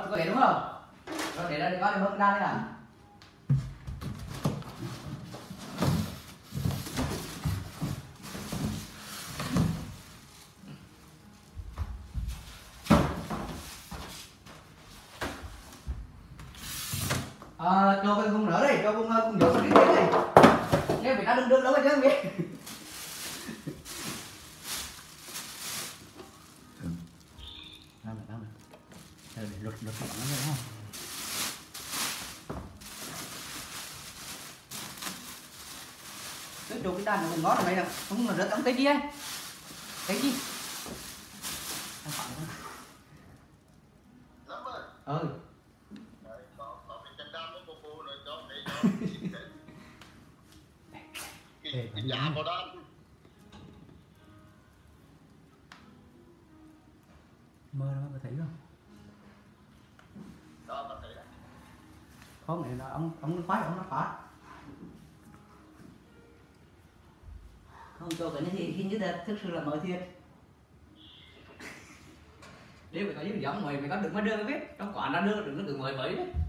có để đúng không? Rồi để ra đi có đi bơm ra đấy à? Cho cái khung nữa đi, cho khung khung dọn cái đi. Nếu bị nó đứng đâu chứ không biết. Lột nó rồi không? Cái đồ cái đàn nó ngó này là không là rất ấm cái gì ấy. Cái gì? Ừ. Dạ vào đó. Mơ nó có thấy không? Đó ta thấy đấy. Không này là ông khoái ông nó phá. Không cho cái này thì hình như là thực sự là mới thiệt. Nếu mày có những giống mày có đừng có đưa cái biết trong quán đã đưa đừng có tự mời mới đấy.